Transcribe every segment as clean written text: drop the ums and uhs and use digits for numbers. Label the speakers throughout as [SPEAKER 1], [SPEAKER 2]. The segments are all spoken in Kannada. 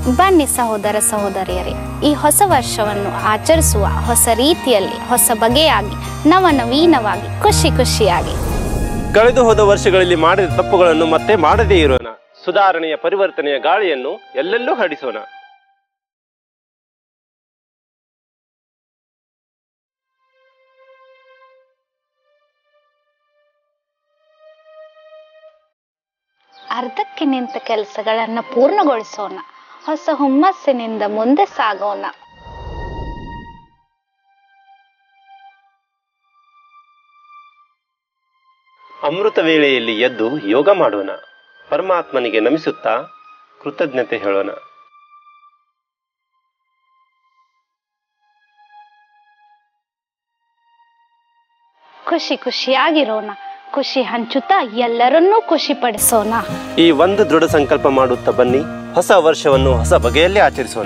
[SPEAKER 1] ಬನ್ನಿ ಸಹೋದರ ಸಹೋದರಿಯರೇ, ಈ ಹೊಸ ವರ್ಷವನ್ನು ಆಚರಿಸುವ ಹೊಸ ರೀತಿಯಲ್ಲಿ, ಹೊಸ ಬಗೆಯಾಗಿ, ನವನವೀನವಾಗಿ, ಖುಷಿ ಖುಷಿಯಾಗಿ.
[SPEAKER 2] ಕಳೆದು ಹೋದ ವರ್ಷಗಳಲ್ಲಿ ಮಾಡಿದ ತಪ್ಪುಗಳನ್ನು ಮತ್ತೆ ಮಾಡದೇ ಇರೋಣ. ಸುಧಾರಣೆಯ ಪರಿವರ್ತನೆಯ ಗಾಳಿಯನ್ನು ಎಲ್ಲೆಲ್ಲೂ ಹರಡಿಸೋಣ.
[SPEAKER 1] ಅರ್ಧಕ್ಕೆ ನಿಂತ ಕೆಲಸಗಳನ್ನು ಪೂರ್ಣಗೊಳಿಸೋಣ. ಹೊಸ ಹುಮ್ಮಸ್ಸಿನಿಂದ ಮುಂದೆ ಸಾಗೋಣ.
[SPEAKER 2] ಅಮೃತ ವೇಳೆಯಲ್ಲಿ ಎದ್ದು ಯೋಗ ಮಾಡೋಣ. ಪರಮಾತ್ಮನಿಗೆ ನಮಿಸುತ್ತಾ ಕೃತಜ್ಞತೆ ಹೇಳೋಣ.
[SPEAKER 1] ಖುಷಿ ಖುಷಿಯಾಗಿರೋಣ. ಖುಷಿ ಹಂಚುತ್ತಾ ಎಲ್ಲರನ್ನೂ ಖುಷಿ ಪಡಿಸೋಣ.
[SPEAKER 2] ಈ ಒಂದು ದೃಢ ಸಂಕಲ್ಪ ಮಾಡುತ್ತಾ ಬನ್ನಿ, ಹೊಸ ವರ್ಷವನ್ನು ಹೊಸ ಬಗೆಯಲ್ಲಿ ಆಚರಿಸೋಣ.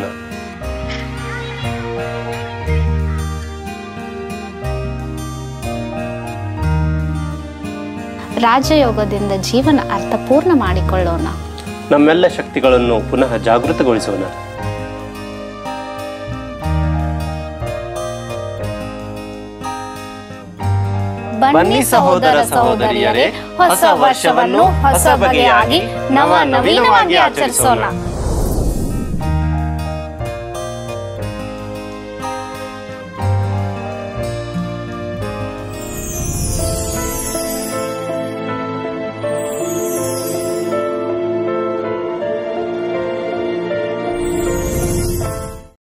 [SPEAKER 1] ರಾಜಯೋಗದಿಂದ ಜೀವನ ಅರ್ಥಪೂರ್ಣ ಮಾಡಿಕೊಳ್ಳೋಣ.
[SPEAKER 2] ನಮ್ಮೆಲ್ಲ ಶಕ್ತಿಗಳನ್ನು ಪುನಃ ಜಾಗೃತಗೊಳಿಸೋಣ.
[SPEAKER 1] ಬನ್ನಿ ಸಹೋದರ ಸಹೋದರಿಯರೇ, ಹೊಸ ವರ್ಷವನ್ನು ಹೊಸ ಬಗೆಯಾಗಿ, ನವನವೀನವಾಗಿ ಆಚರಿಸೋಣ.